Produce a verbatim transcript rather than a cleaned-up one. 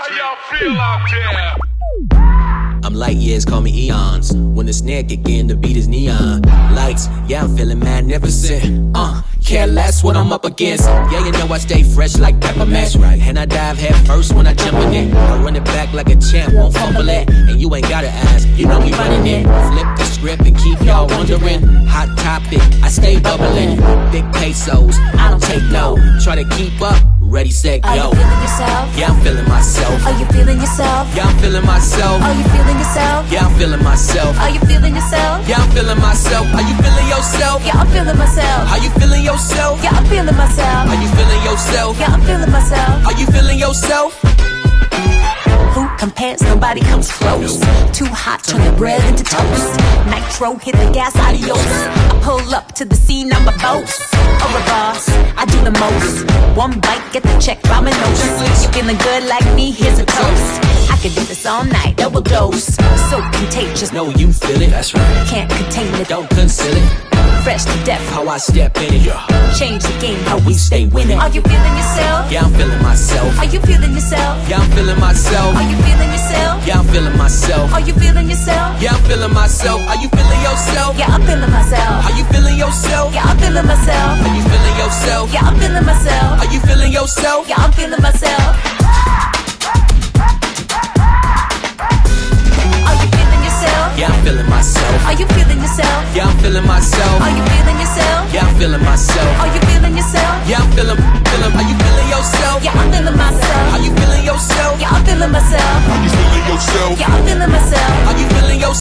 How y'all feel out there? I'm light years, call me eons. When the snare kick in, the beat is neon. Lights, yeah, I'm feeling magnificent. Uh, care less what I'm up against. Yeah, you know I stay fresh like peppermint. Right. And I dive head first when I jump in it. I run it back like a champ, won't fumble it. And you ain't gotta ask, you know we running it. Flip the script and keep y'all wondering. Hot topic, I stay bubbling. Big pesos, I don't take no. Try to keep up, ready, set, go. Are you feeling yourself? Yeah, I'm feeling myself. Are you feeling yourself? Yeah, I'm feeling myself. Are you feeling yourself? Yeah, I'm feeling myself. Are you feeling yourself? Yeah, I'm feeling myself. Are you feeling yourself? Yeah, I'm feeling myself. Are you feeling yourself? Yeah, I'm feeling myself. Are you feeling yourself? Yeah, I'm feeling myself. Are you feeling yourself? Who compares? Nobody comes close. Too hot, turn the bread into toast. Nitro, hit the gas, adios. I pull up to the scene, I'm a boss. Or a boss, I do the most. One bite, get the check, Domino's. You feeling good like me? Here's a toast. I could do this all night, double dose. So contagious, No, you feel it. That's right. can't contain it. Don't conceal it. Fresh to death, How I step in it. change the game, How we stay winning. Are you feeling yourself? Yeah, I'm feeling myself. Are you feeling yourself? Yeah, I'm feeling myself. Are you feeling yourself? Yeah, I'm feeling myself. Are you feeling yourself? Yeah, I'm feeling myself. Are you feeling yourself? Yeah, I'm feeling myself. Are you feeling yourself? Yeah, I'm feeling myself. Are you feeling yourself? Yeah, I'm feeling myself. Are you feeling yourself? Yeah, I'm feeling myself. Are you feeling yourself? Yeah, I'm feeling myself. Are you feeling yourself? Yeah, I'm feeling myself. Are you feeling yourself? Yeah, I'm feeling myself. Are you feeling yourself? Yeah, I'm feeling, feeling. Are you feeling yourself? Yeah, I'm feeling myself. Are you feeling yourself? Yeah, I'm feeling myself. You feeling yourself? Yeah, I'm feeling myself. Are you feeling yourself?